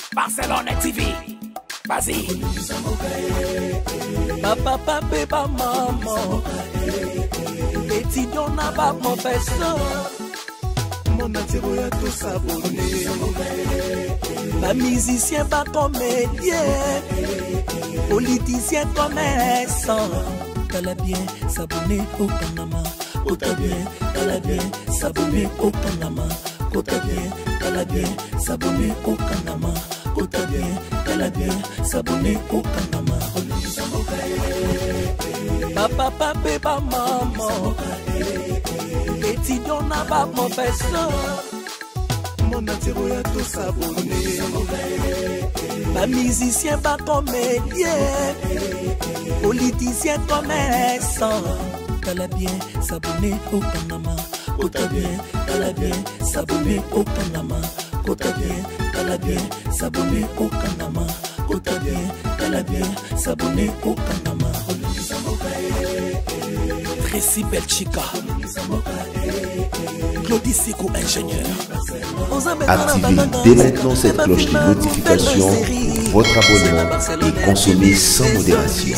Barcelone TV. Vas-y. Papa, papa, maman. Étudiant n'a pas mon professeur. Mon atiro ya tout s'abonner. Pas musicien, pas comédien. Politicien, commerçant. T'as bien s'abonner au Panama. T'as bien, t'as bien s'abonner au Panama. T'as bien, t'as bien s'abonner au Panama. T'as bien s'abonner au Panama. Papa, papa, maman. Étudiant n'a pas mon professeur. Mon atiro ya tout s'abonner. Pas musicien, pas comédien. Politicien, commerçant. T'as bien s'abonner au Panama. T'as bien s'abonner au Panama. T'as bien s'abonner au Panama. T'as bien s'abonner au Panama. Tracy Belchica, Claudie Siko, ingénieur. Activez dès maintenant cette cloche de notification pour votre abonnement et consommez sans modération.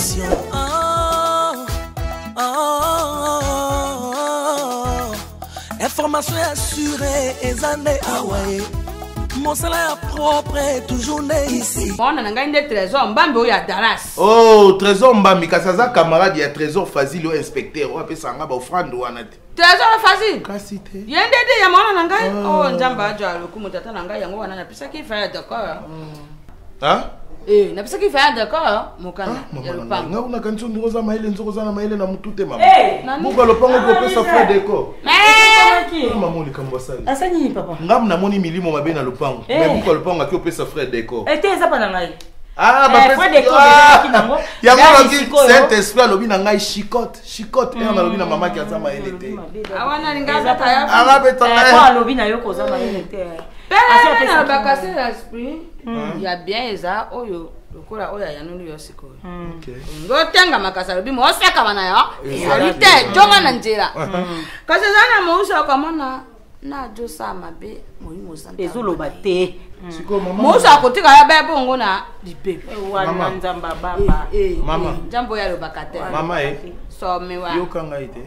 Information assurée et années Hawaii. Mon salaire propre est toujours né ici. On a un trésor Mbambi ou ya Daras. Oh, trésor Mbambi, kasaza camarade ya trésor Fazil ou inspecteur ou apé sanga ba offrande ou anate. Trésor Fazil. Kasite. Yende ya mwana nanga. Oh, njamba ajo lokumu tata nanga yango wana na pisa ki fa d'accord. Hein? Eh, na pisa ki fa d'accord mokana. Ya lupango. Nga una kancho ndiroza maile nzokoza na maile na mutute mama. Buka lopango ko pesa frais déco. Maman ni kambwa sali. Asani papa. Ngam na moni milimo mabe na lopango. Mais buka lopango ki opesa frais déco. Ete eza pa na ngai. Ah, ba frais déco ki nango. Ya ngala ki Saint-Esprit lobi na ngai chicote. Chicote na lobi na mama ki azama elete. Awana linga ta ya. Ara beta. Kwa lobi na yo ko zama elete. Pele na bakase l'esprit. Ya bien eza oyo. Lokola oya yanunu yosiko. Okay. Ngotenga makasa lobi mo osaka bana yo. Salite jonga na njira. Kasi zana mo usa kamona na josa mabe moyimo santa. Ezolo bate. Siko mama. Mo usa kotika ya bebe ngona dipe. Wana nzamba baba. Mama. Jambo ya lobakate. Mama So mewa. Yo kanga ite.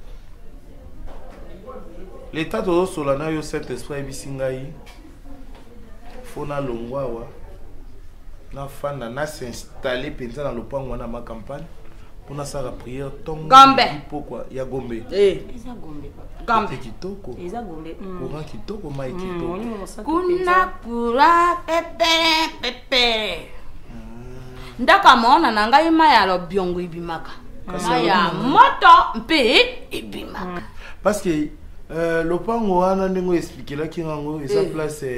L'état de solana yo Saint-Esprit bisingai. Fona longwawa. Na fanda na s'installer penza dans le pango na ma campagne pour na sala prière ton Gombe pourquoi ya Gombe Eza Gombe papa. Gombe kitoko Eza Gombe. courant kitoko mai kitoko kuna kura pepe ndaka mona nanga ima ya lo biongo ibimaka ya moto mpe ibimaka parce que le pango ana ndingo expliquer la kingango esa place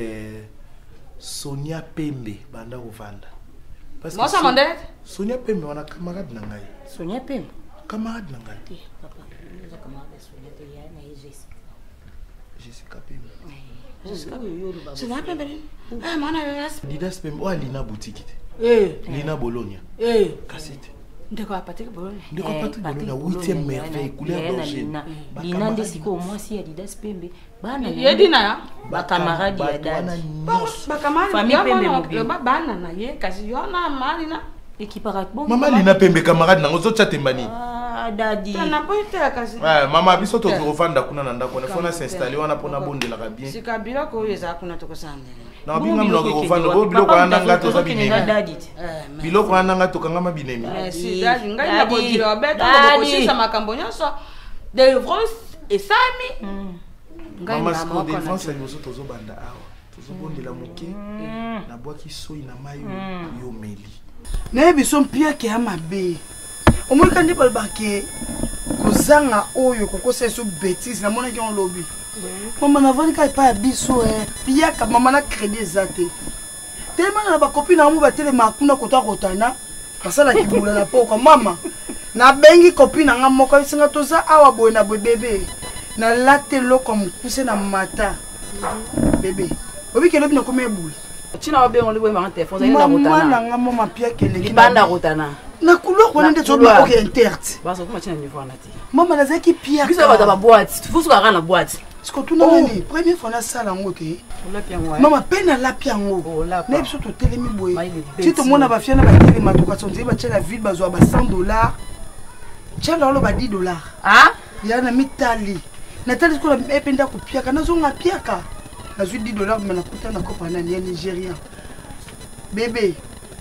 Sonia Pembe banda uvanda. Parce que Mosa Mandela Sonia Pembe wana camarade na ngai. Sonia Pembe Camarade na ngai. Papa, nous a camarade Sonia te ya na Jessica. Jessica Pembe. Jessica yo lu baba. Sonia Pembe. Mana yas. Didas Pembe o Lina boutique. Lina Bologna. Cassette. Ndeko apatike Bologna. Ndeko apatike Bologna 8e merveille couleur d'orangine. Lina ndesiko moi si ya Didas Pembe. Bana yedina ya ba camarade ya dad. Ba camarade famille Pembe mobile. Ba bana na ye kasi yona malina équiparat bon. Mama Lina Pembe camarade nango zo chatembani. Ah dadi. Na poita kasi. Mama biso to kovanda kuna na ndako na fona s'installer wana pona bondela ka bien. Sikabila ko yeza kuna to kosana. Na binga mnoko kovanda bo biloko andanga to za binemi. Biloko andanga to kangama binemi. Si dadi ngai na bodira beto ko kosisa makambo nyonso. De France et Sami. Mama sko défense liboso tozo banda awa tozo bondela moke na bwaki soi na mayo yo meli na biso mpia ke ya mabe omolika ndi balbake kozanga oyo kokosa so bêtise na mona ki on lobi mama na vani ka pa biso pia ka mama na crédit zate tellement na ba copine na mu ba tele makuna kota kotana basala ki bula na poko mama na bengi copine nga moko singa toza awa boy na boy bébé na latte lo comme pousser na mata bébé obi ke lobi na komé boule Tina obe on le voit en téléphone na rotana mama nga mama pia ke le banda rotana na couleur on est sur ok interte basa kuma tina niveau na ti mama na zaki pia biso ba boîte tu faut so na boîte siko tuna nani première fois na sala ngo te mama pena la piango na biso to telemi boye ti to mona ba fiana ba telema to katsonze ba tshela ville bazwa ba $100 tshela lo ba $10 ah yana mitali natali ko la ependa ko piaka na zonga piaka na $10 mena kuta na kopa na Nigeria bébé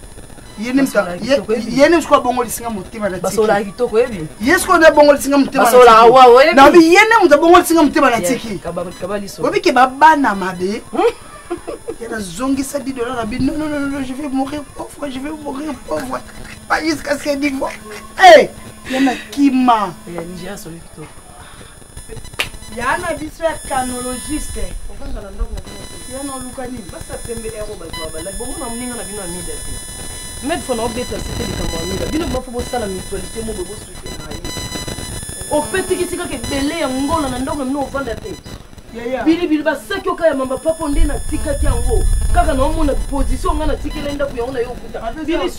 yene msko bongo lisinga motema na tiki basola kitoko ebi yesko na bongo lisinga motema basola wa we na bi yene muta bongo lisinga motema na tiki kabali so obi ke babana mabe yana zongisa $10 na bi non je vais mourir pauvre pas jusqu'à ce qu'il dit eh yana kima ya Nigeria so kitoko yana biso ya canologiste yana lukani basa pembe ero bazwa bala bongo na mninga na bino amida met fona obeta c'était les camerounais bino ba fobo sala mutualité mo bobo suite na yi o peti kisika ke bele ya ngola na ndongo mino ofanda te bili ba saki okaya mamba papo nde na tikati yango kaka na omona position ngana tikela nda kuyona yo kuta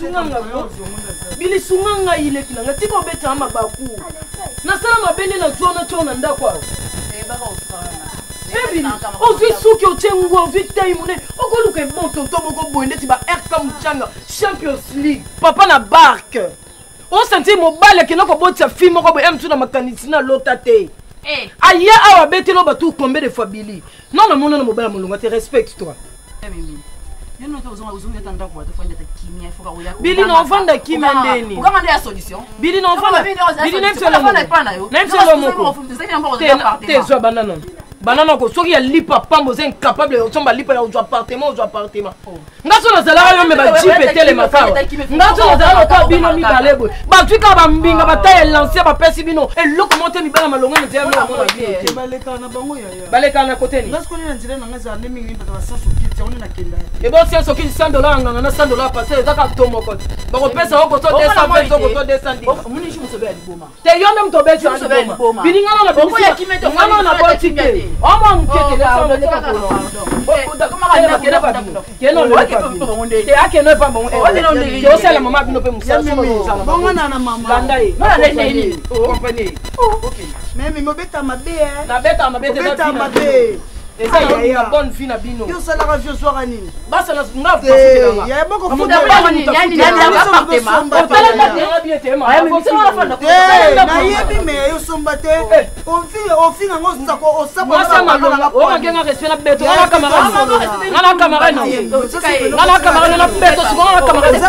bili sunganga ile kinanga tiko beta mabaku na sala mabende na zona chona nda kwa Baby, on vit sous qui on vit taïmoune. On va nous bon tonton, on va boire tiba RK Mchanga Champions League. Papa na barque. On sentit mon balle qui n'a pas beau sa fille, mon robot aime tout dans ma canicina l'autre té. Eh, aïe, awa bête l'oba tout combien de fois Billy. Non, non, mon nom mobile, mon te respecte toi. Billy non vend qui m'endeni. Pourquoi m'en la solution? Billy non vend. Billy n'aime pas le même c'est le banane. Banana ko soki ya lipa pambo c'est incapable de tomber lipa ya appartement ngaso na zala yo me ba jipe tele makawa ngaso na zala ko bino mi balebo ba twika ba mbinga ba taye lancer ba pesi bino e loko monte mi bala malonga nzela no ke baleka na bango ya baleka na côté ni ngaso na nzela na ngaza ne mingi ba ba saso kiti on na kenda e bo senso ki $100 nganga na $100 passer zaka tomo ko ba ko pesa ko to 220 ko to 210 muni shi musobe ya liboma te yo même to be sa liboma bininga na bongo ya kimeto ngana na bo tike Oma mkete le sa le ka ko da kuma ka na kele ba keno le te akeno pa bon e yo sala mama bino pe musa so bongo na mama landai na le ni compagnie okay mais mo beta mabe na beta mabe eza ya bonne fille na bino yo sala ka vieux soir ani basa na nga profite ya boko fuda ba ni yani appartement otala na bien te ma na yebi me yo somba te on fi ngo sako o sako o ngenga respect na beto ngana camarade na beto sibona camarade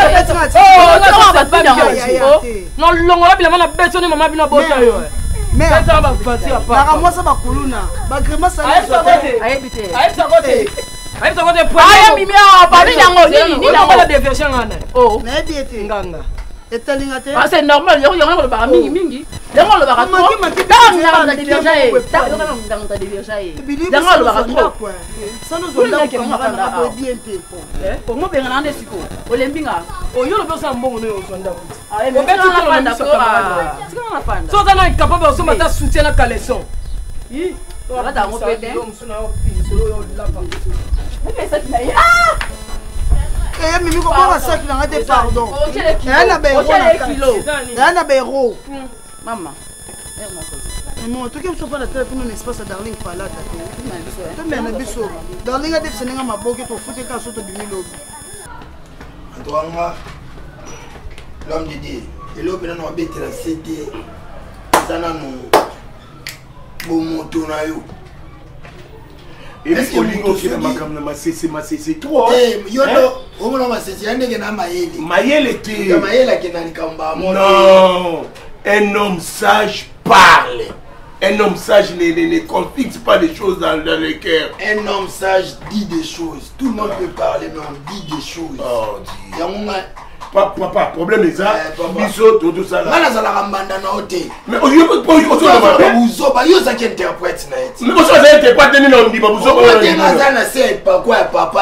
no longola bila na beto ni mama bino bota yo mais ça va partir à part. Moi ça va kuluna. Ba grema ça. Aïe ça côté. Aya mimi ba ni nango ni nango la diversion ngana. Oh. Na biete. Nganga. Etalinga te. Ah c'est normal, yo lo ba mingi. Dango lo ba ka to. Dango diversion e. Dango diversion e. Dango lo ba ka to. Ça nous on a que biente. Pour moi ben ngana siko. Olembinga. O yo lo bosa mbongo no yo sonda. Aye me betu na fanda ko. Sika na fanda. So tana capable o so mata soutien na caleçon. Yi. Wala dango pete. Yo msuna yo pisolo yo lapa. Mais ça qui na ya. Eh mimi ko ba sa ki na ngate pardon. Na be na be ro. Mama. Maman, tu as fait la téléphone un espace à Darling Palata. Tu as biso. Darling a dit que c'est un maboke pour foutre qu'à sauter du milieu. Antoine, l'homme de Dieu, et l'homme n'a pas été la CD. Ça n'a pas bon moto na yo. Est-ce que vous avez ma toi? Eh, yo on m'a c'est un nègre na mayele. Mayele qui? Mayele qui na likamba. Non, un homme sage parle. Un homme sage ne confie pas des choses dans le cœur. Un homme sage dit des choses. Tout le monde peut parler, mais on dit des choses. Oh, Dieu. Papa, problème est ça. Biso, tout ça là. Mais au lieu de vous ça qui interprète. Mais vous savez pas tenir dans le dit, vous savez pas quoi, papa.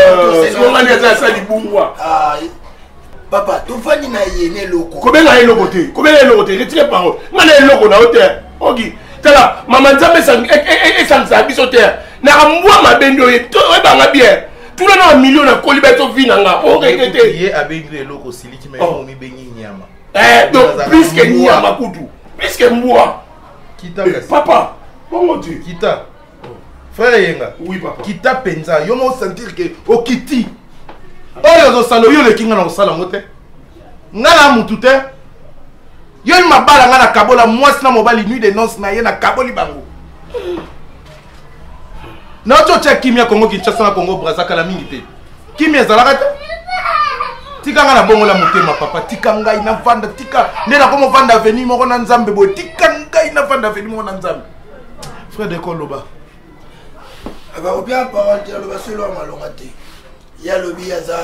Papa, tu vas dire que tu loko. Combien de loko? Combien de loko? Retirez parole. Maman loko na hauteur. Ok. Tala, maman Nzambe ça biso terre. Na mwa mabendo ye to e banga bien. Tout le monde million na kolibeto vinanga. Ok tete. Yé abengile loko sili ki me mo mi bengi nyama. Donc plus que nyama kutu. Plus que moi. Kita papa, Bongo tu. Kita. Frère Yenga. Oui papa. Kita penza. Yo mo sentir que o kiti. Oyo zo salo yo le kinga na osala ngote. Ngana mutu te. Yo ni mabala ngana kabola mwasi na mobali nuit de noces na ye na kaboli bango. Na ocho check kimia Congo Kinshasa na Congo Brazza kala mingi te. Kimia zalaka te. Tika ngana bongo la motema papa tika ngai na vanda tika ndena komo vanda avenue moko na nzambe bo tika ngai na vanda avenue moko na nzambe. Frère de Koloba. Aba obia parole de loba selo malonga te. Ya lobi aza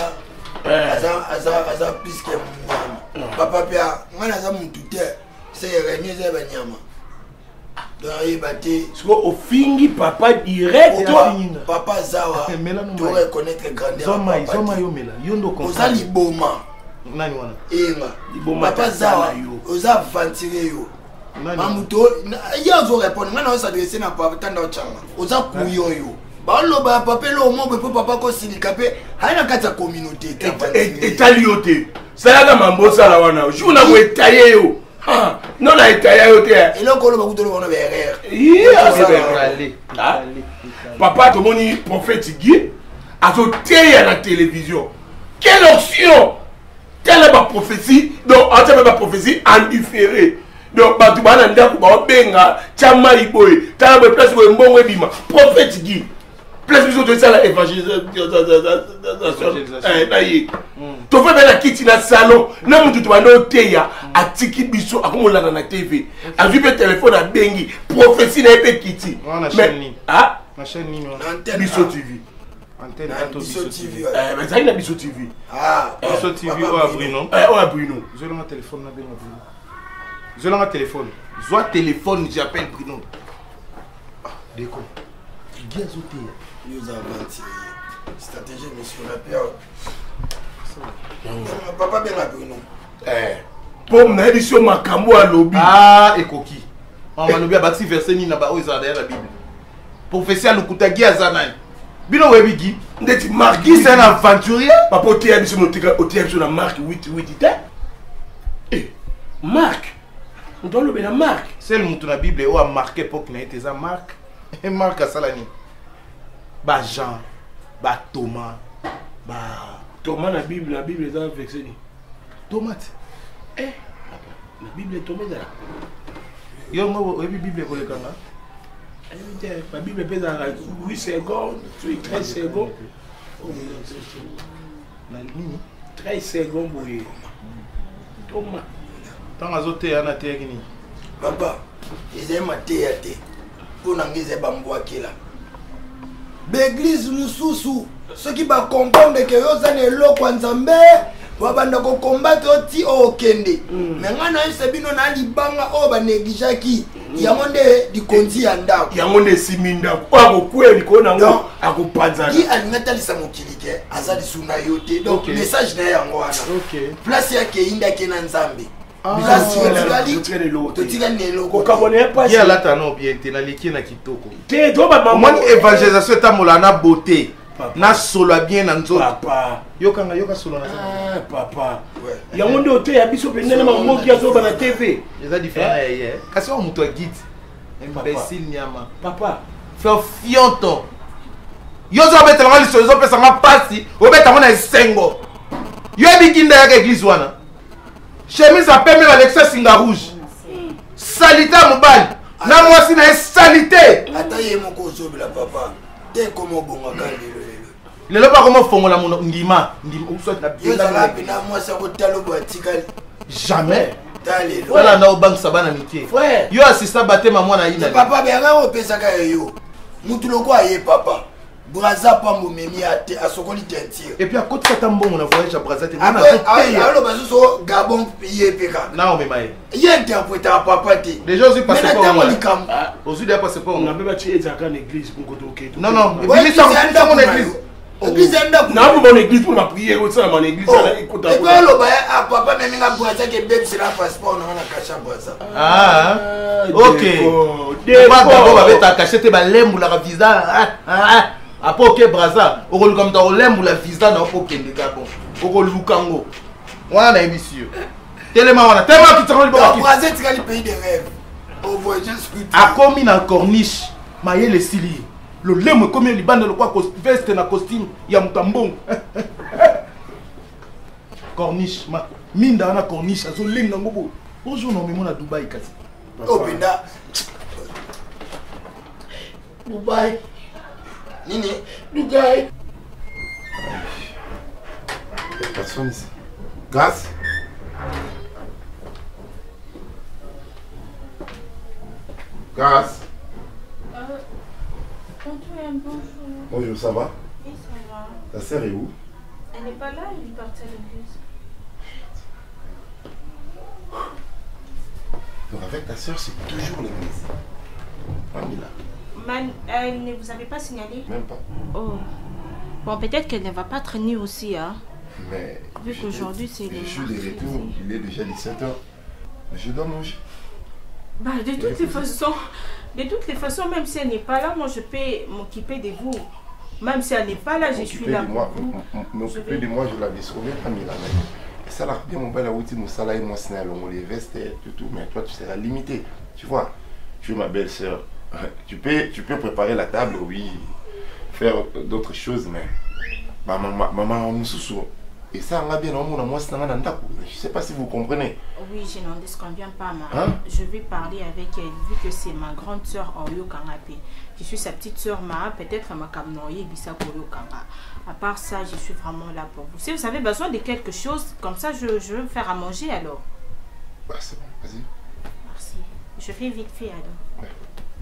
plus que nyama. Papa pia ngana za muntu te. C'est renier za banyama. Donc bate au fingi papa direct papa zawa tu reconnaître grandeur Zoma yo mela yondo comme ça liboma nani wana liboma papa zawa oza ventire yo mamuto ya zo répondre ngana on s'adresser na papa tanda ochanga oza kuyo yo ba loba papa lo mo be papa ko silika pe haina kata communauté etaliote ça la mambo ça la wana jouna ko etaye yo non la etaye yo te et là ko lo ba kutolo wana be erreur papa to moni prophète Guy azo teya na télévision quelle option quelle est ma prophétie donc en termes de prophétie en différé donc ba tu bana ndako ba benga chama iboy tala be place ko mbongo ebima prophète Guy place biso to sala évangélisation nayi to fait la kiti na salon na mutu to bana teya atiki biso akomolana na TV azu pe téléphone a bengi prophétie na pe kiti mais ah ma chaîne ni Biso TV antenne Biso TV mais ça il a Biso TV Biso TV o Bruno Bruno je l'ai téléphone na benga Bruno je l'ai téléphone soit téléphone j'appelle Bruno déco gazoté nous avons stratégie monsieur la peur papa benga Bruno pour na édition makambo à lobby ekoki on va lobby abaxi verset ni na ba oza derrière la Bible prophétie à Lukutagi Azanai. Bino webigi. Ndeti Mark c'est un aventurier. Papa otea biso notika otea biso na Mark 8:8 te. Mark. On doit le bien Mark. C'est le mutu na Bible où a marqué pour qu'il ait été ça Mark. Et Mark a salani. Ba Jean, ba Thomas, ba Thomas na Bible est avec ça ni. Tomate. La Bible est tombée là. Yo ngo Bible ko le kanga. La Bible pèse à 8 secondes, 13 secondes. 13 secondes pour y Thomas. Tant azote yana te kini. Papa, ils aiment à te. Pour n'engager bamboa qui là. L'église nous sous. Ceux qui va comprendre que vous avez l'eau quand Zambé. Wabanda ko combattre oti o kende mais ngana sebino na libanga o ba neglijaki yangonde di konzi ya ndako yangonde siminda kwa ko kweli ko nango akupanzana ki alingata lisa mokilike azali suna yote donc message na yango wana place yake inda kena nzambe place yotikali totikali nelo ko kabone pas ya lata no bien te na liki na kitoko te to ba maman évangélisation tamola na beauté na solo bien na nzoto papa yoka solo na papa yango ndio te ya biso pendele mamoki azoba na TV eza différent hier kasi on muto guide imbécile nyama papa fais fionto yozo betela ngali so yozo pesa nga pasi obeta mona esengo yo ebikinda ya église wana chemise a pembe ba l'excès singa rouge salite mobali na mwasi na salite ata ye moko zobela papa te komo bonga kali lelo ba komo fongola muno ndima soit na bien la bina moi ça ko talo ba tikali jamais dale voilà na bank sabana mitié frère yo assista batema mwana ina papa bera o pesa ka yo mutu loko aye papa braza pambo memi ate asokoli tentir et puis à côté ça tambongo na voyage à braza te na alors bazuso gabon ye peka na o memaye ye interpréter papa te déjà aussi passé pas aussi déjà passé pas on a pas tué dans l'église pour côté OK non non église ça mon église église enda na mon église pour la prière au sein de mon église ça écoute et puis lo ba papa même nga braza ke beb sera passeport na kacha braza OK ba d'abord ba beta caché te ba lembu la visa après OK braza okoluka mta olembu la visa na okende kako okolukango wana na émission telema wana tellement qui tsangoli ba braza tikali pays de rêve Au voyage scooter. A commis na corniche. Maye le sili. Le lemo comme les bandes le quoi veste na costume ya mutambong. Corniche ma minda na corniche azo linga ngobo. Bonjour non mais mon à Dubaï kasi. Oh Binda. Dubaï. Nini? Dubaï. Personne ici. Grâce. Grâce. Antoine, bonjour. Bonjour, ça va? Oui, ça va. Ta sœur est où? Elle n'est pas là, elle est partie à l'église. Donc avec ta sœur, c'est toujours l'église. Amila. Elle ne vous avait pas signalé? Même pas. Oh. Bon, peut-être qu'elle ne va pas traîner aussi, hein. Mais vu qu'aujourd'hui c'est le... Je suis de retour, il est déjà 17h. Je dois manger. Bah, de toutes les façons, même si elle n'est pas là, moi je peux m'occuper de vous. Même si elle n'est pas là, je suis là pour vous. M'occuper de moi, je l'avais sauvé, Amila. Ça l'a bien, mon bel outil, mon salaire, moi, c'est les vestes et tout. Mais toi, tu seras limité. Tu vois, tu es ma belle-sœur. Tu peux préparer la table, oui, faire d'autres choses, mais maman, nous sous. Et ça, on a bien moi, je ne sais pas si vous comprenez. Oui, je n'en disconviens pas, maman. Hein? Je vais parler avec elle, vu que c'est ma grande soeur Oyo Kangape. Je suis sa petite soeur Ma, peut-être ma kamnoye Bisa Oyo Kanga. À part ça, je suis vraiment là pour vous. Si vous avez besoin de quelque chose, comme ça, je vais me faire à manger alors. Bah, c'est bon, vas-y. Merci. Je fais vite fait alors. Ouais.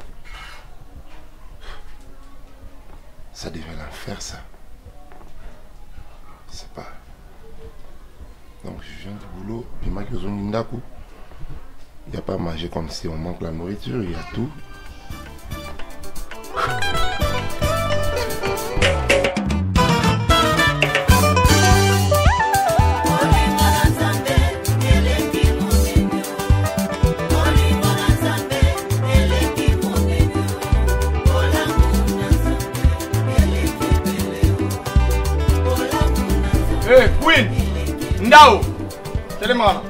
Ça devait l'enfer, ça. C'est pas. Donc je viens du boulot, puis ma il n'y a pas à manger comme si on manque la nourriture, il y a tout. Hey, Queen! Ndao! Télémana!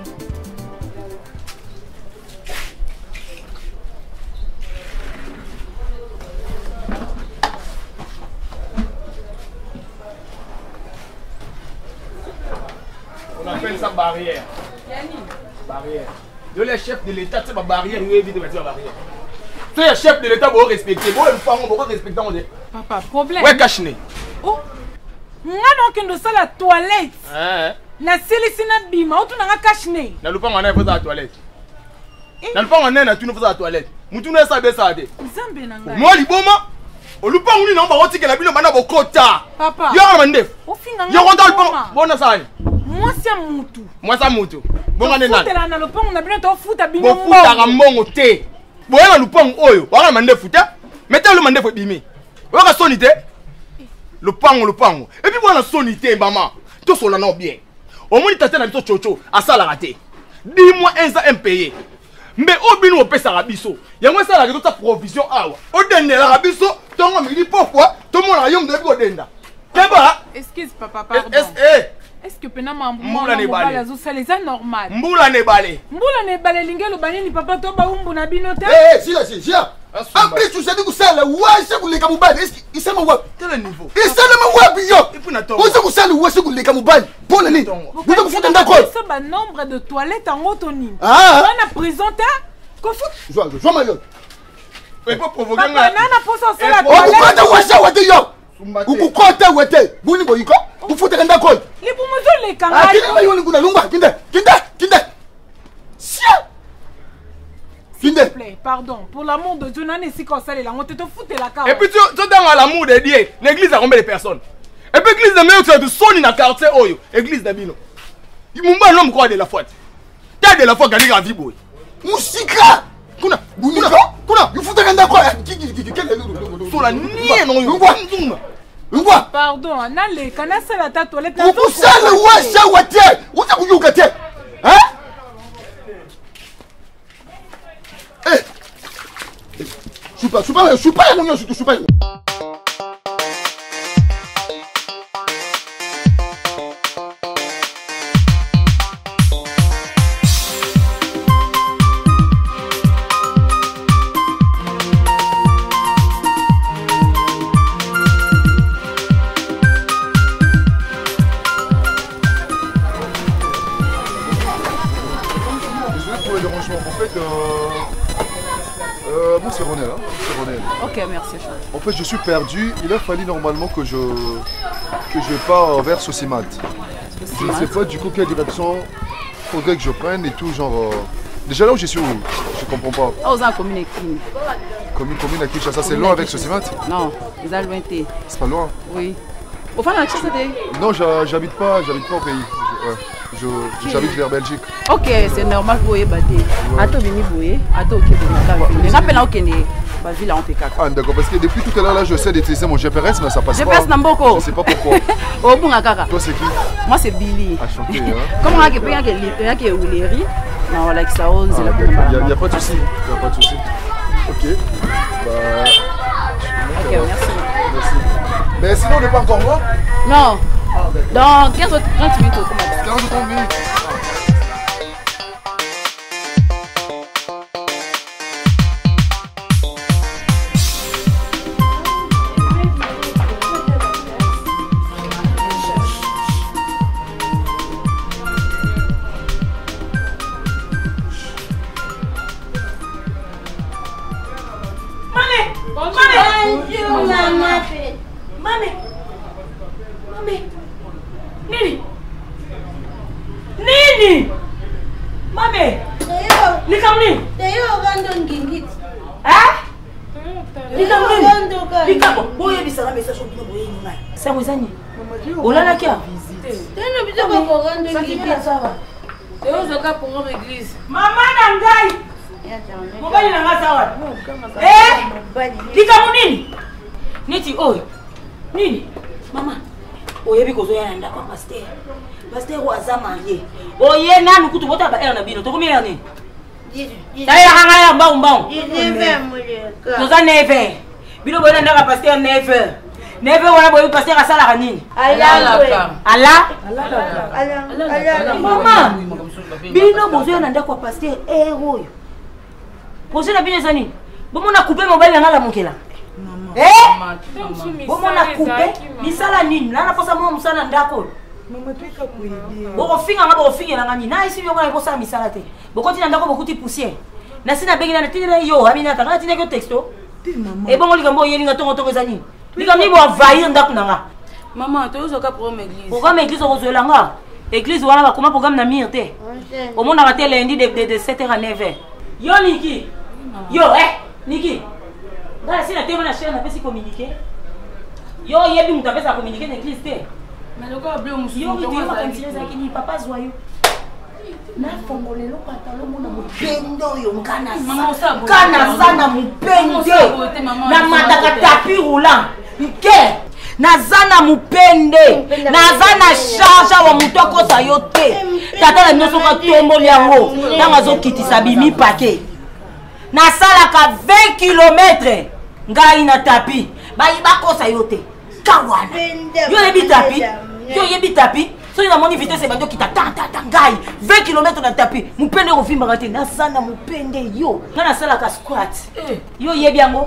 On appelle ça barrière. Barrière. De les chefs de l'État, c'est ma barrière, il évite de mettre la barrière. C'est les chefs de l'État, vous respectez. Vous respectez. Papa, problème. Ouais, cache-nez. Oh! Moi donc nous sommes à la toilette. Na silisi na bima, ou tu n'as pas caché. Na lupa ngana faut à la toilette. Na lupa ngana na tu ne faut à la toilette. Mutu na sabe ça de. Nzambe na ngai. Moi liboma. O lupa nguni na ba otikela bino bana bokota. Papa. Yo mande. O finga ngai. Yo konta lupa. Bona sani. Moi c'est mutu. Moi ça mutu. Bonga ne nani. Futela na lupa ngona bino to futa bino mbongo. Bo futa ka mbongo te. Boya na lupa oyo. Waka mande futa. Mettez le mande fo bimi. Waka sonité. Le pango. Et puis voilà sonité, maman. Tout cela non bien. Au moins, tu as dit chocho, à ça la raté. Dis-moi un ça impayé. Mais au bin au pèse arabiso. Il y a moi ça la provision awa. Au dernier arabiso, ton homme me dit pourquoi tout le monde a yom de godenda. Excuse papa, pardon. Est-ce que pena Mboula ne balé. Ça les a normal. Mboula ne balé. Mboula ne balé lingelo banini papa to ba umbu na binota. Si. En plus, tu sais que ça, le ouais, c'est que les Kamoubal. Il s'est mon web. Quel niveau? Il s'est mon web, yo. Vous savez que ça, le ouais, c'est que les Kamoubal. Bonne année. Vous avez foutu d'accord. Ce nombre de toilettes en autonomie. Ah. On a présenté. Je vois ma gueule. Mais pas provoquer. Papa, nana pour ça, c'est la toilette. On peut pas ouais, ça, ouais, yo. Vous pouvez compter, ouais, vous n'y voyez pas. Vous foutez d'accord. Les boumous, les camarades. Ah, qui est-ce que vous avez Kinde. Sia. S'il te plaît, pardon, pour l'amour de Dieu, on est si consolé là, on te fout la carte. Et puis tu dans l'amour de Dieu, l'église a combien de personnes? Et puis l'église de Méo, tu sonnes dans le quartier, église de Bino. Il m'a pas l'homme quoi de la foi. T'as de la foi gagné la vie, boy. Moussika! Kuna, il faut te rendre d'accord. Sur la niée, non, pardon, on a les canasses à la toilette. Vous savez, ouais, ça, ouais, où ça, vous y hein? Je suis pas. fait, bon, c'est Ronel, hein. C'est Ronel. Ok, merci. En fait, je suis perdu. Il a fallu normalement que je parte vers Sosimat. Je ne sais pas du coup quelle direction faudrait que je prenne et tout, genre... Déjà là où je suis où? Je comprends pas. Ah, aux commune Commune à Kinshasa, c'est loin avec Sosimat? Non, ils ont loin. C'est pas loin? Oui. Au fond, non, j'habite pas au pays. J'habite vers Belgique. Ok, c'est normal pour vous battre. Attends, venez attends, ok, je rappelle là, ok, ville en PK. Ah, d'accord, parce que depuis tout à l'heure, là, je sais d'utiliser mon GPS, mais ça passe pas. GPS Namboko. Je sais pas pourquoi. Oh, bon, Kaka. Toi, c'est qui? Moi, c'est Billy. Enchanté, hein. Comment on a que Ouléry? Non, voilà, que ça ose. Il n'y a pas de souci. Il n'y a pas de souci. Ok. Bah. Ok, merci. Mais sinon, on n'est pas encore loin? Non. Dans 15 ou 30 minutes. 15 ou 30 minutes. Maman Nangai. Mobali nanga sawa. Likamu nini? Niti oi. Nini? Mama. Oyebi kozoya na ndako pasteur. Pasteur wa zamanye. Oye nanu kutu bota ba era na bino. Tokomi ya nini? Daya hanga ya mbao mbao. Toza neve. Bino boya ndaka pasteur neve. Neve wana boyebi pasteur asala nini? Ala. Mama. Bino bozoya na ndako pasteur eroyo. Posez la bine zani. Bon on a coupé mon bel la monkela. Bon on a coupé. Misala nini? Nana posa mo musala ndako. Mama peka kuibia. Bo finga ngabo finga na ngani. Na isi yonga posa misala te. Bo koti na ndako bokuti poussière. Na sina bengi na tindela yo, amina ta ngati nego texto. Et bon likambo yelinga tongo tongo zani. Likambi bo envahir ndako nanga. Maman, tu ozoka programme église. Programme église ozoelanga. Église wana ba koma programme na mirte. Au monde a lundi de 7h à 9h. Yo Niki. Yo, Niki. Là, si la théorie na chaîne, on peut s'y communiquer. Yo, yebi mutape sa communiquer dans l'église. Mais le gars bleu musu. Yo, il va continuer ça qui ni papa joyeux. Na fongole lo patalo mona mupendo yo mkana. Kana sana mupendo. Na mataka tapi roulant. Nke. Nazana mupende. Nazana charge wa mutoko sa yote. Tata la noso ka tombo liango. Tanga zo kitisa bimi paquet. Nasalaka 20 km ngai na tapi bayiba kosa yote kawana yo yebi tapi so na moni vitesse bando kita tata ngai 20 km na tapi mupende ko fimba kate nasana mupende yo ngana salaka squat yo yebi yango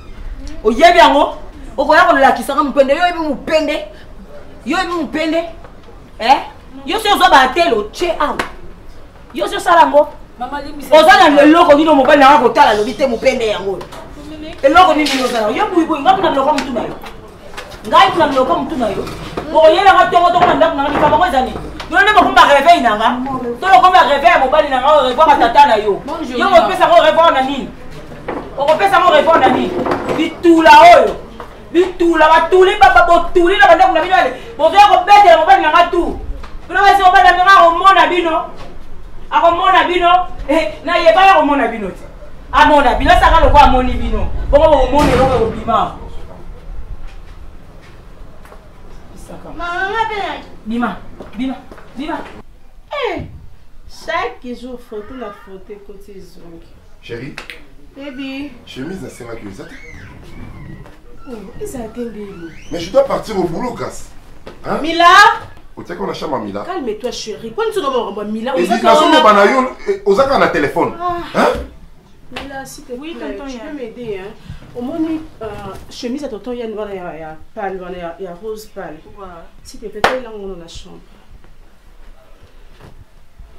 okoya ko la kisanga mupende yo yebi mupende yo so zo ba telo che aw yo so salango ozana leloko nino mobali na kotala lobi te mupende yango eloko nini ozana yo buibu ngapi na loko mtu na yo ngai kuna loko mtu na yo boyela nga tongo tongo na ndako na ngani baba ezani yo ne bokumba réveil nanga to lokomba réveil mobali na nga revoir tata na yo yo kopesa ko revoir na nini okopesa mo revoir na nini bitula oyo bitula batuli baba botuli na bandako na bino bozoya kobetela mobali na nga tu kuna basi mobali na nga omona bino akomona bino na yeba ya komona bino ti amona bino saka loko amoni bino bongo bomoni loko obima Bima chaque jour photo la photo côté zong chérie baby chemise na sema que ça ils attendent mais je dois partir au boulot casse hein Mila. Tu sais qu'on a chambre Mila. Calme-toi chérie. Pourquoi tu n'as Mila? Et dis que on a un téléphone. Hein? Mila, s'il te plaît, oui, tonton, tu peux m'aider hein. Au moins chemise à tonton, il y a pâle, il y a rose pâle. S'il te plaît, là on a la chambre.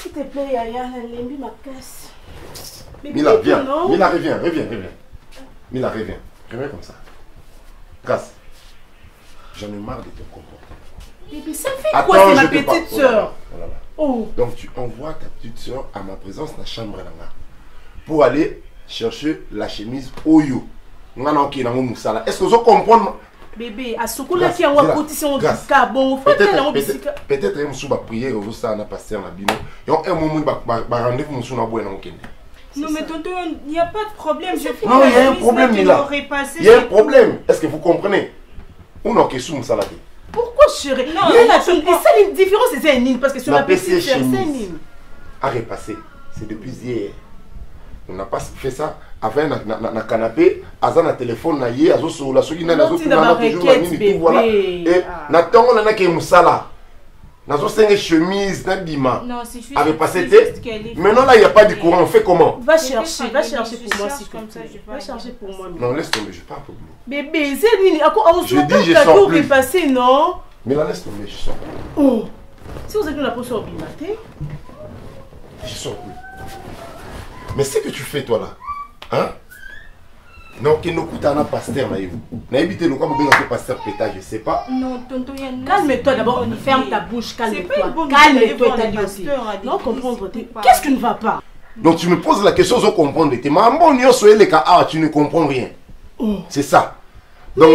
S'il te plaît, Yaya, l'embi ma casse. Mila, viens. Mila, reviens. Mila, reviens comme ça. Casse. J'en ai marre de ton comportement. Bébé, ça fait quoi, c'est ma petite soeur? Oh. Donc tu envoies ta petite soeur à ma présence dans la chambre pour aller chercher la chemise Oyo. Est-ce que vous comprenez? Bébé, à ce coup-là qui a un cotisation du carbone, peut-être que je vais prier au sein de pasteur Nabino. Il y a un moment où je vais rendez-vous sur la boîte. Non mais tonton, il n'y a pas de problème. Non, il y a un problème, Mila. Il y a un problème. Est-ce que vous comprenez? On a question de salade. Pourquoi chérie? Non, ça une différence, c'est une parce que sur la petite sœur, c'est une à repasser. C'est depuis hier. On n'a pas fait ça avec un canapé, avec un téléphone, na yé, avec sur la soki na toujours la mini tout voilà. Et n'attendons on a que musala. Nazo cinq chemise na dima. Non, c'est juste. Avec passé maintenant là il y a pas de courant, on fait comment? Va chercher pour moi si comme ça, va chercher pour moi. Non, laisse tomber, je parle pour vous. Bébé, c'est nini je dis je sors plus. Passé non? Mais là laisse tomber, je sors. Oh. Si vous avez la poste au bimaté, je sors plus. Mais c'est que tu fais toi là, hein? Non, que nous coûtons un pasteur là, n'a évité le quoi vous que pasteur pétage, je sais pas. Non, tonton, calme-toi d'abord, ferme ta bouche, calme-toi. Calme-toi, t'as dit aussi. Non, comprendre, qu'est-ce qui ne va pas? Donc tu me poses la question, je comprends. Tu m'as bon, tu ne comprends rien. C'est ça. Donc,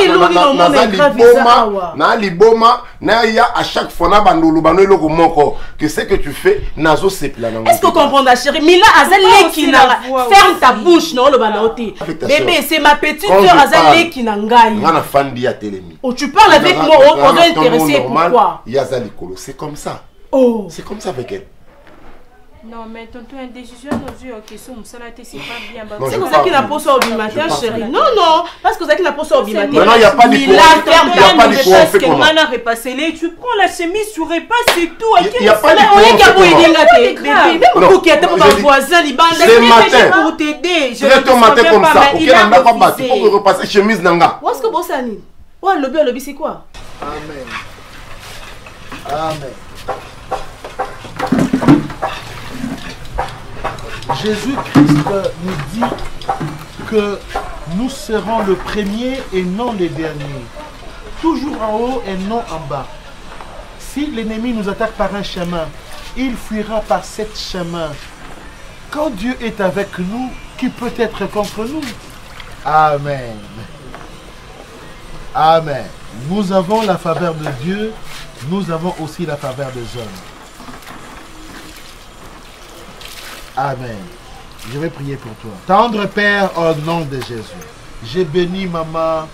à chaque fois, que ce que tu fais, Nazo c'est plan. Est-ce que tu comprends, chérie? Mila Azalé qui n'a ferme ta bouche, non, le banauté. Bébé, c'est ma petite soeur Azalé qui n'a ngaï. Oh, tu parles avec moi, on doit intéresser. Pourquoi? C'est comme ça. Oh. C'est comme ça avec elle. Non, mais tonton, une décision nous dit que c'est pas bien. C'est pour ça qu'il n'a pas ça au matin, chérie. Non, non, parce que ça qu'il n'a pas ça au matin. Maintenant, il n'y a pas de courant. Il n'y a pas de courant. Fait comment? Tu prends la chemise, tu repasses, c'est tout. Il n'y a pas de courant. Même pour qu'il y ait mon voisin, il matin pour t'aider. Je vais te mater comme ça. Ok, on n'a pas battu. Il faut repasser chemise nanga. Où est-ce que vous savez? Ouais, le lobby, c'est quoi? Amen. Amen. Jésus-Christ nous dit que nous serons le premier et non le dernier. Toujours en haut et non en bas. Si l'ennemi nous attaque par un chemin, il fuira par cet chemin. Quand Dieu est avec nous, qui peut être contre nous? Amen. Amen. Nous avons la faveur de Dieu, nous avons aussi la faveur des hommes. Amen. Je vais prier pour toi. Tendre Père, au nom de Jésus, j'ai béni maman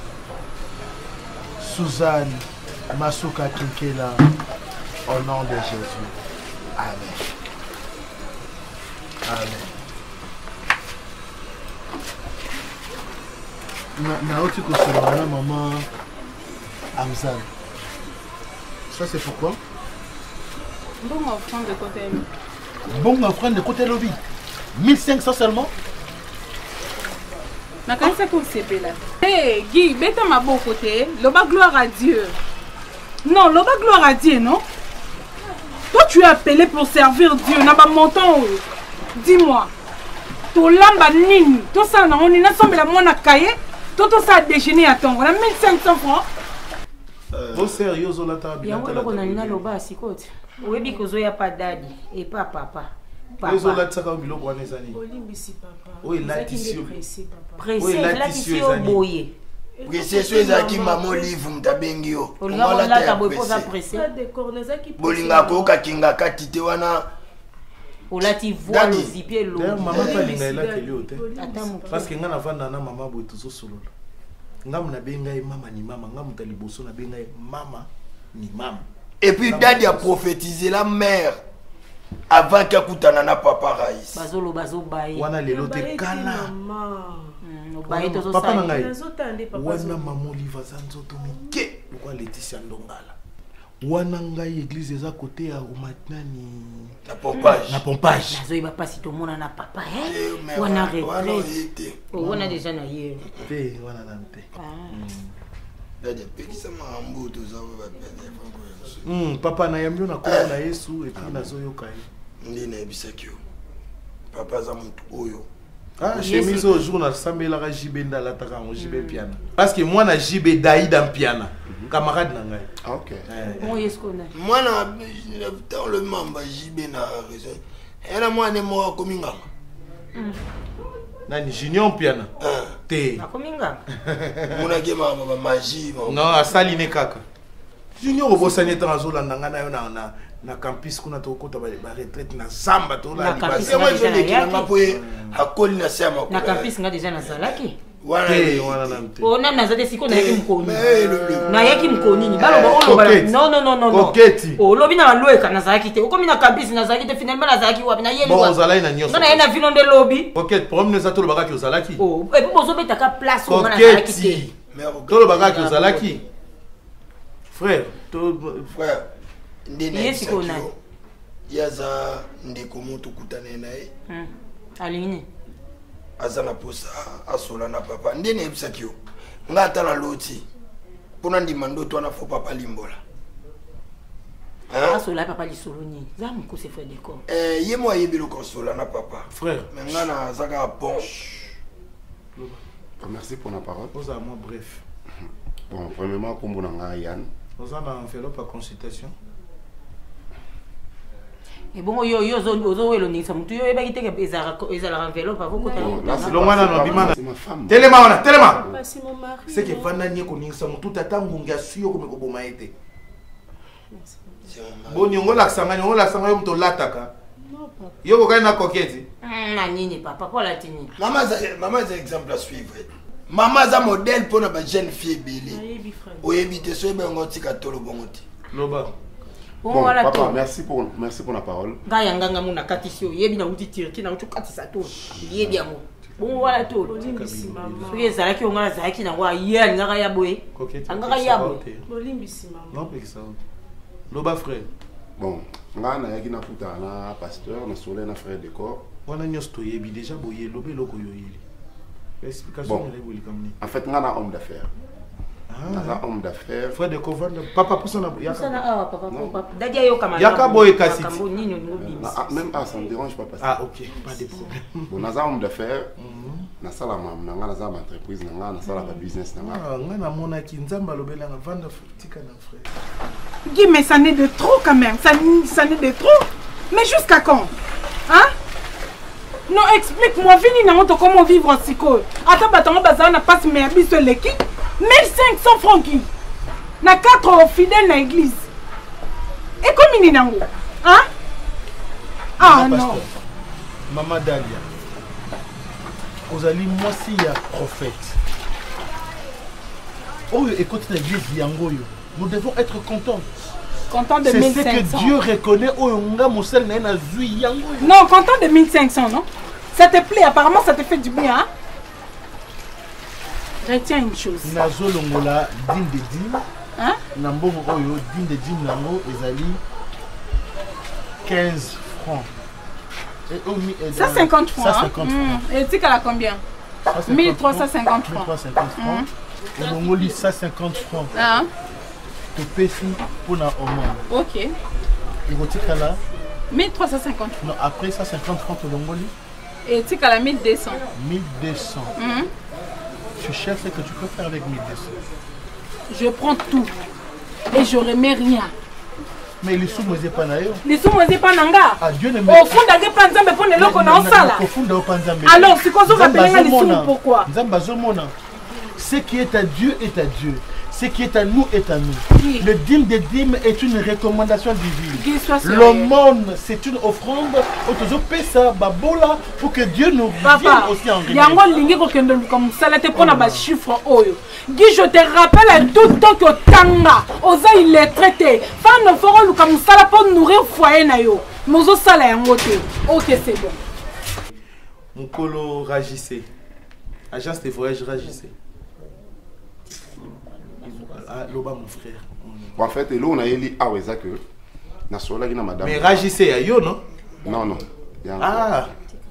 Suzanne Masuka Kinkela au nom de Jésus. Amen. Amen. Naoti Kosolana, maman Amzal. Ça c'est pourquoi? Bon offrande de côté. Bon offrande de côté lobby. 1500 seulement. Na kanisa pour CP là. Hey Guy, bête ma bon côté. Loba gloire à Dieu. Non, loba gloire à Dieu, non? Toi tu es appelé pour servir Dieu. N'a pas montant. Dis-moi. To lamba nini. To ça na on ina sombe la mona kaye. To ça déjeuner à ton. On a 1500 francs. Bon sérieux Zolata bien. Yango loko na nina loba sikote. Oyebi kozo ya pas daddy et pas papa. Zola tsaka biloko wana ezani. Olimbisi papa. Oh il a tissé. Pressé la tissé boye. Pressé so ezaki maman livre mtabengi yo. Olinga la ta boye poza pressé. Bolinga ko kakinga katite wana. Olati voix le zipier lo. Maman pas linga ela kelio te. Parce que ngana vanda na maman boye tuzo solola. Ngam na benga mama ni mama, ngam taliboso na benga mama ni mama. Et puis Daddy a prophétisé la mère avant qu'elle koutana na papa Raïs. Bazolo bazo baye. Wana lelo te kala. Baye tozo papa sa. ngai. Wana maman liva zanzoto mike. Lokwa Laetitia Ndongala. Wana ngai église eza côté ya Omatnani. Na pompage. Na pompage. Nazo iba pasi to mona na papa hein. Wana retraite. Wana déjà na hier. Te wana nante. Daddy pekisa mambo toza ba pede fango. Papa na yambio na kwa na Yesu et puis nazo yoka. Ndi na bisaki yo. Papa za mutu oyo. Ah, chemise au jour na sambela ka JB ndala taka ngo JB piano. Parce que moi na JB Daïd en piano. Camarade na ngai. Ah OK. Bon Yesu kona. Moi na dans le membre JB na raison. Era moi ne mo kominga. Nani Junior piano. Te. Na kominga. Muna gema ba magie. Non, asali ne kaka. Junior obosanye tranzola ndanga na yo na campus kuna to kota ba retraite na samba to la libasi. Moi je l'ai qui na poé akoli na sema na campus nga déjà na salaki. Wana na mte. Oh na zate siko na yaki mkoni. Na yaki mkoni ni baloba non. Koketi. Oh lobi na loeka na zaki te. Okomi na campus na zaki te finalement na zaki wapi na yeli wapi. Bon ozala na nyoso. Na yena vino de lobby. Koketi problème za to lo baka ki ozalaki. Oh et puis bozo beta ka place au na zaki te. To lo baka ki ozalaki. Frère, frère, ndene kona. Yaza ndeko mutu kutane naye. Aligné. Azana posa asola na papa. Ndene ebisakio. Ngata na loti. Pona ndima ndoto na fo papa limbola. Asola papa lisoloni. Zamu ko se fait décor. Ye mo yebilo ko sola na papa. Frère, ngana zaka bon. Merci pour la parole. Pose à moi bref. Bon, premièrement comme on a Yann. Nous avons un enveloppe à consultation. Et bon, yo le ni ça mutu yo eba kiteke ezala enveloppe avant ko tala. C'est longwana no bimana. Téléma. C'est mon mari. C'est que vanda nie ko ninsa mutu tata ngunga suyo ko meko boma ete. Bon nyongo la sanga yo mto lataka. Non papa. Yo ko kana koketi. Na nini papa pour la tini. Maman c'est exemple à suivre. Maman za modèle pour na jeune fille belé. Oyebi te so ebe ngoti ka tolo bongoti. Loba. Bon voilà papa, merci pour la parole. Ga yanga muna katisi oyebi na uti tirki na uti katisa to. Yebi amo. Bon voilà to. Bolimbisi maman. Soki ezalaki onga zalaki na wa ye ngaka ya boye. Angaka ya boye. Bolimbisi maman. Non pas ça. Loba frère. Bon, ngana yaki na puta na pasteur na solé na frère de corps. Wana nyosto yebi déjà boye lobe loko yoyeli. Explication en fait, on a un homme d'affaires. Un homme d'affaires. Frère de Kovanda, papa pour son abou. Papa. Dadia yo kamana. Yaka boy kasi. Même ça me dérange pas parce que. Ah OK, pas de problème. On a un homme d'affaires. Na sala mam na ngana za entreprise na ngana sala ba business na ngana. Ngana mona ki nzamba lobela na vanda tika na frère. Guy mais ça n'est de trop quand même. Ça n'est de trop. Mais jusqu'à quand? Hein? Non, explique-moi, vini na moto comment vivre en siko. Attends, batango bazana na passe mais abiso leki. 1500 francs qui. Na 4 fidèles na église. Et comme ini nango. Hein? Ah non. Maman Dalia. Ozali moi si ya prophète. Oh, écoute l'église yangoyo. Nous devons être contents. Content de 1500. C'est ce que Dieu reconnaît. Non, content de 1500, non? Ça te plaît, apparemment ça te fait du bien. Hein? Retiens une chose. Nazo longola dîme de dîme. Hein? Nambogo oyo dîme de dîme nango ezali 15 francs. Ça 50 francs. Ça 50 francs. Et tu as combien? 1350 francs. 1350 francs. Et longoli ça 50 francs. Hein? Tu payes pour la omon. Ok. Et vous êtes là 1350 francs. Non, après ça 50 francs pour l'ongoli. Et tu as la 1200. 1200. Tu cherches ce que tu peux faire avec 1200. Je prends tout. Et je remets rien. Mais les sous, moi, c'est pas naïo. Les sous, moi, c'est pas nanga. Ah, Dieu ne me. Au fond, d'aller prendre ça, mais pour les locaux, on a ça là. Au fond, d'aller prendre ça. Alors, c'est quoi ça, on va payer les sous, pourquoi? Ce qui est à Dieu est à Dieu. Ce qui est à nous est à nous. Oui. Le dîme des dîmes est une recommandation divine. L'aumône, c'est une offrande. Pour que Dieu nous vienne aussi en remerciement. Comme ça, là, tu prends un chiffre. Guy, je te rappelle tout le temps que Tanga, Oza, il est traité. Fan, nous comme ça là pour nourrir le foyer. Mozo, ça là, ok, c'est bon. Mon colo ragissait. Agence de voyage ragissait. Loba mon frère. En fait, et là on a éli ah ouais ça que na sola qui na madame. Mais ragissez à yo non? Non non. Ah.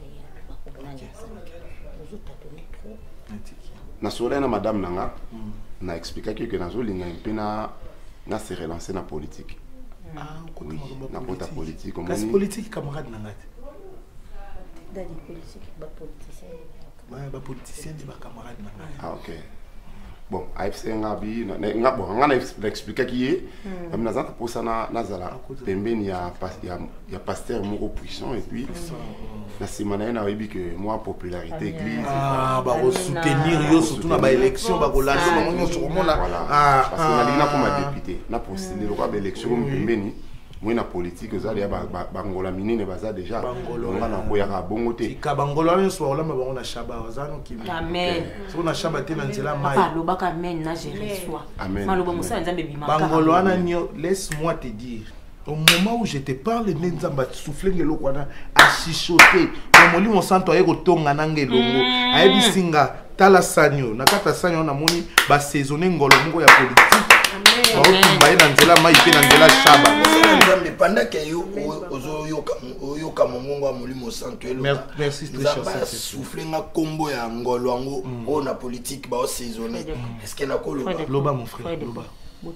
Na sola na madame nanga na expliquer que na zo linga impena na se relancer na politique. Oui, na kota politique. Kasi politique camarade nangati. Dadi politique ba politicien. Ba politicien di ba camarade nangati. Ah ok. Bon, AFC ngabi nga bon nga expliquer qui est même nazana pour ça na zala pembeni ya pasteur moko puissant et puis la semaine na webi que moi popularité église ba soutenir yo surtout na ba élection ba ko lancer bango sur mona parce que na lina comme député na postuler ko ba élection pembeni moi na politique za ya ba ngola minene baza déjà nga na ko ya ka bongo te ka bangola yo so wala bango na shaba wazano ki amen so na shaba te na nzela mai papa lobaka amen na gérer soi maloba musa nzambe bimaka bangola ana nyo laisse-moi te dire au moment où je te parle nzamba souffler ngelo kwana a chichoter au molimo santo ayeko tonga nangelongo ayebisinga tala sanyo na kata sanyo na moni ba saisonner ngolo moko ya politique baye na nzela mai pe na nzela shaba pendant que oyoka mongongo ya molimo santo merci très souffler nga kombo ya ngolo yango o na politique ba saisonner est-ce que na koloba loba mon frère loba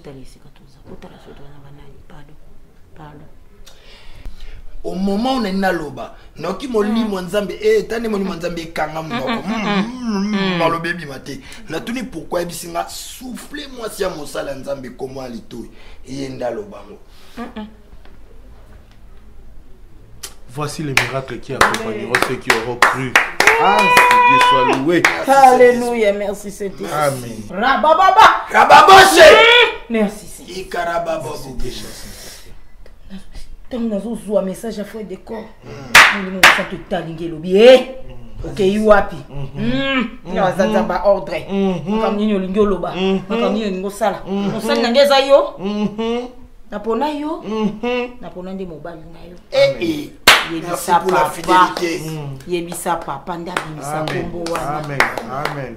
au moment où on est na loba noki molimo nzambe tane molimo nzambe kanga munoko malo baby maté na tuni pourquoi bisinga souffler moi si ya mosala nzambe comme alito yenda lobango. Voici les miracles qui accompagneront ceux qui auront cru. Ah, Dieu soit loué. Alléluia, merci Seigneur. Amen. Rabababa. Rababose. Merci Seigneur. Ikarabababo. Tant que nous un message à faire des corps, nous sommes tout talingué le biais. Ok, wapi. Nous avons un ordre. Nous avons un lingo loba. Nous avons un lingo sala. Nous sommes un yo. Napona yo. Napona de mobile na yo. Merci pour la fidélité. Yebisa papa nda bimisa kombo wana. Amen. Amen.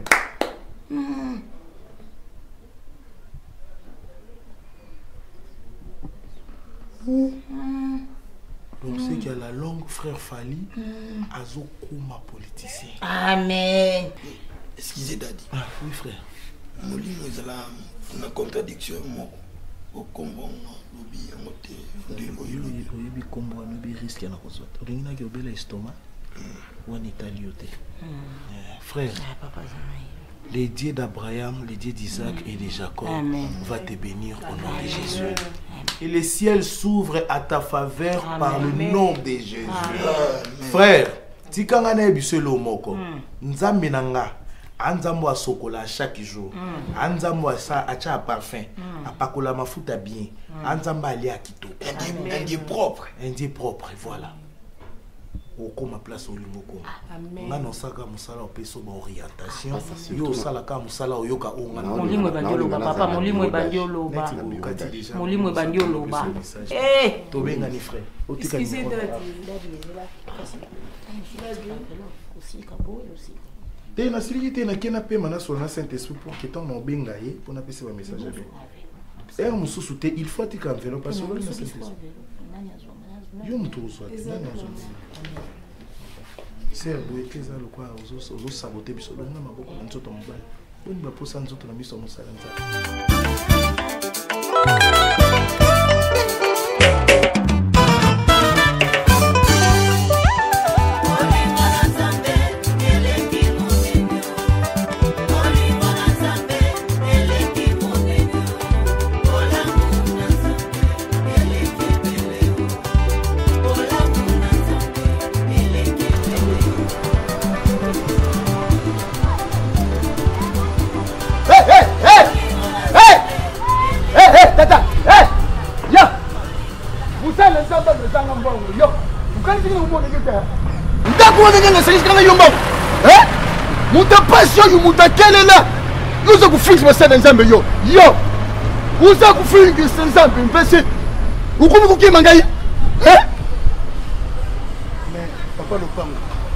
Donc c'est qu'il y a la longue frère Fali Azokuma politicien. Amen. Excusez Daddy. Ah oui frère. Molimo ezala na contradiction au combo lobi amote lobi combo lobi risque na kozwa. Ringina ki obela estomac. Ou en Italie ote. Frère. Papa Zanaï. Les dieux d'Abraham, les dieux d'Isaac et de Jacob va te bénir au nom de Jésus. Et les ciels s'ouvrent à ta faveur par le nom de Jésus. Frère, tikanga na ebiselo moko. Nzambe nanga anzambo asokola chaque jour. Anzambo asa acha parfum, apakola mafuta bien. Anzamba ali akito. Un Dieu propre. Un Dieu propre, voilà. Okoma place olimoko ngana saka musala opeso ba orientation yo sala ka musala oyoka onga molimo ebandio loba papa molimo ebandio loba molimo ebandio loba tobenga ni frère otika ni te na sili te na kena pe mana sur na Saint-Esprit pour que ton obenga ye pour na pesa ba message bien et mususu te il faut tika enveloppe parce que na Saint-Esprit yo mutu soit c'est boyeke za lokwa ozo saboter biso longa maboko na nzoto mobali boni ba posa nzoto na biso mosala passion yumuta kelela uza kufikisa sana nzambe yo uza kufikisa nzambe mpese ukumi kukima ngai mais papa Lopango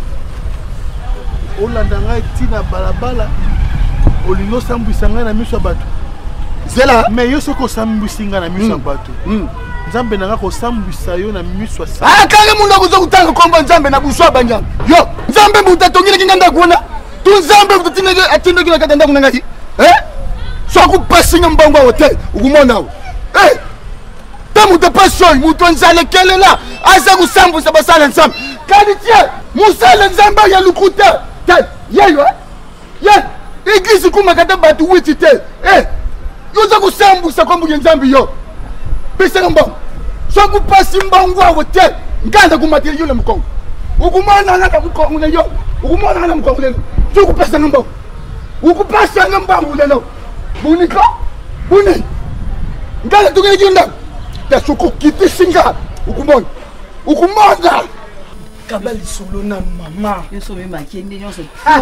olanda ngai tina balabala olino sambwisa ngai na miso bato zela mais yo soko sambwisi ngai na miso bato nzambe nanga ko sambwisa yo na miso sa kanga mundu akuza kutanga komba nzambe na buswa banya yo nzambe mutatongile kinganda kuona tu nzambe mutatinege atinde kila katanda kunangati so akupasinya mbangwa hotel ukumona wo tala Ata muto passion, muto nzale kele la. Asa kusambu sa basala nzambe. Kadi tie, musala nzambe ya lukuta. Tat, yeyo. Ye, église kuma kata batu witite. Yoza kusambu sa kombu nzambe yo. Pesa ngomba. So kupasi mbangwa wote. Nganda kumatia yule mkongo. Ukumana ngana mkongo ne yo. Ukumana ngana mkongo ne. So kupasa ngomba. Ukupasa ngomba ngulelo. Bunika. Buni. Ngala tukene jinda. Ta suku kiti singa. Ukumona. Ukumona. Kabali solo na mama. Yo so me makende nyo so.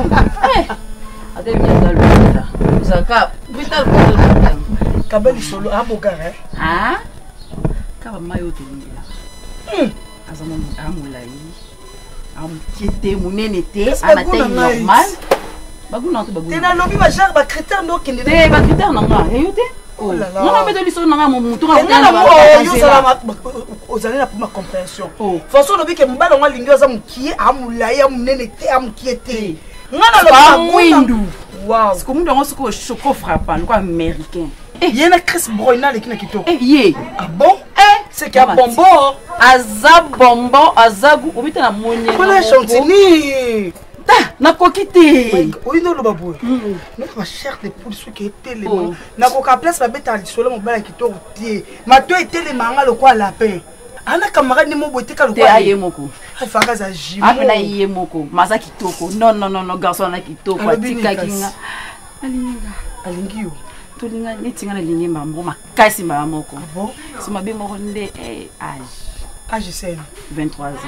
Ate bien dans le Zaka, vital pour Kabali solo abogare. Ah? Kaba mayo to nila. Azama amulai. Am kete munene te ana taille normal. Baguna to baguna. Tena lobi ba jar ba critère no kende. Te ba critère nanga, yote? Oh là là. Non mais de liso nanga mutu ka. Yo sala ozali na pour ma compréhension. Façon lobi ke mbala ngwa lingi oza mukie amulai amunene te amkiete. Ngana lo windu. Wow. C'est comme dans ce que choco frappant, quoi américain. Il y a Chris Broyna qui n'a quitté. Yé. Ah bon? C'est qu'il y a bonbon. Aza bonbon, azagu, ou bien la monnaie. Voilà Chantini. Na kokite. Oui non le babou. Notre cher des poules ceux qui étaient les mains. Na koka place ba beta li solo mon bala qui to tie. Ma to était les manga le quoi lapin. Ana camarade ni mo boté ka le quoi. Te aye moko. Ai fanga za jimo. Apena aye moko. Maza kitoko. Non non non non garçon na kitoko. Atika kinga. Alinga. Alingio. Tolinga netinga na lingi mambo makasi ma moko. Bon. Si mabe moko nde âge. Âge c'est 23 ans.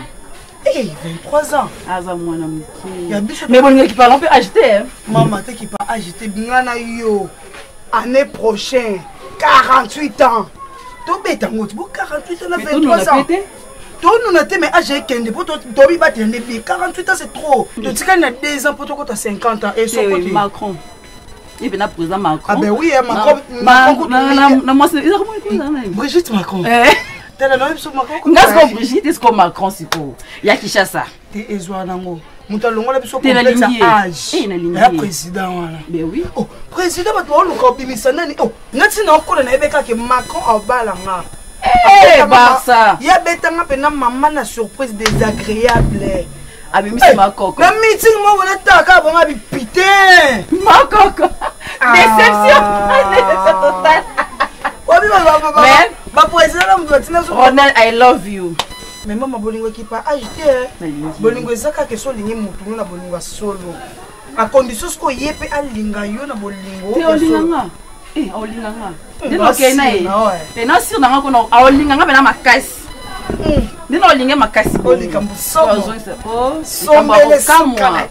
23 ans. Aza mwana mki. Mais bon qui parle on peut agiter hein. Maman te qui pas agiter ngana yo. Année prochaine 48 ans. To beta ngoti bo 48 ans na 23 ans. Toi nous n'était mais âge kende pour toi dobi ba tende 48 ans c'est trop. Tu tika na 2 ans pour toi quand 50 ans et son côté Macron. Il vient président Macron. Ah ben oui, Macron. Brigitte Macron. T'es là non sur Macron. N'est-ce que Brigitte est-ce que Macron c'est pour ya Kinshasa. T'es ezwa nango. Mutalongo la biso complexe âge. Et na ligne. Ya président wala. Ben oui. Oh, président ba to lo ko bimisa nani. Oh, ngati na ko na ebeka ke Macron obalanga. Eh Barça. Ya betanga pena maman na surprise désagréable. Abi misi makoko. Na meeting mo wala taka bonga bi putain. Makoko. Déception. Déception totale. Obi ba président na mbotina so. Ronald, I love you. Mais maman bolingo qui pas agité. Bolingo ezaka ke so lingi mutu na bolingo solo. A condition ko yepe alinga yo na bolingo. Te olinganga. Olinganga. Ndino kena e. Na sir na ngako na olinganga bena makasi. Ndino olinge makasi. Olikambu somo. Oh, sombele kamwa.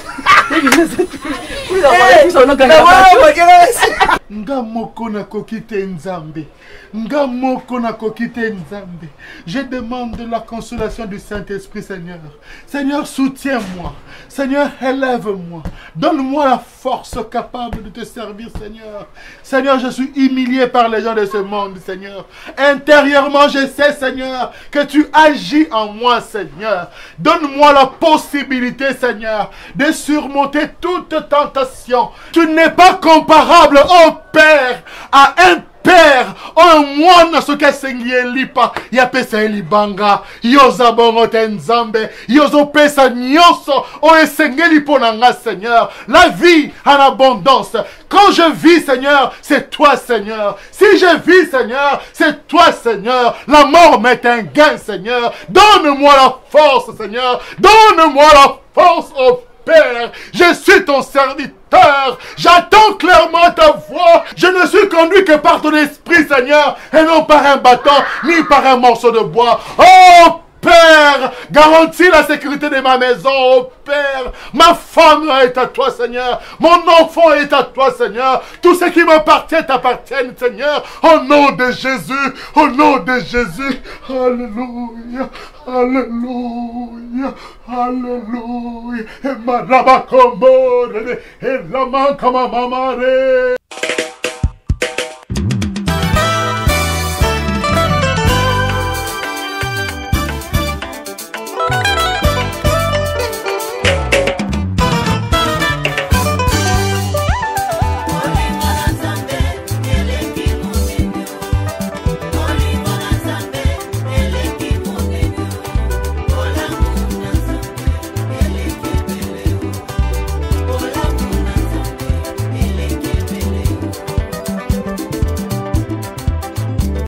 Nga moko na kokite nzambe. Nga moko na kokite nzambe. Je demande la consolation du Saint-Esprit, Seigneur. Seigneur, soutiens-moi. Seigneur, élève-moi. Donne-moi la force capable de te servir, Seigneur. Seigneur, je suis humilié par les gens de ce monde, Seigneur. Intérieurement, je sais, Seigneur, que tu agis en moi, Seigneur. Donne-moi la possibilité, Seigneur, de surmonter toute tentation. Tu n'es pas comparable, oh Père, à un Père, oh moi ce que sengie lipa, ya pesa libanga, yoza bongo tenzambe, yozo pesa nyoso, oh esengeli ponanga Seigneur. La vie en abondance. Quand je vis, Seigneur, c'est toi, Seigneur. Si je vis, Seigneur, c'est toi, Seigneur. La mort m'est un gain, Seigneur. Donne-moi la force, Seigneur. Donne-moi la force, oh Père, je suis ton serviteur, j'attends clairement ta voix, je ne suis conduit que par ton esprit, Seigneur, et non par un bâton, ni par un morceau de bois. Oh Père, garantis la sécurité de ma maison, oh Père, ma femme est à toi, Seigneur, mon enfant est à toi, Seigneur, tout ce qui m'appartient t'appartient, Seigneur, au nom de Jésus, au nom de Jésus, alléluia, alléluia, alléluia, et ma rabakombo, et la main comme ma mamare.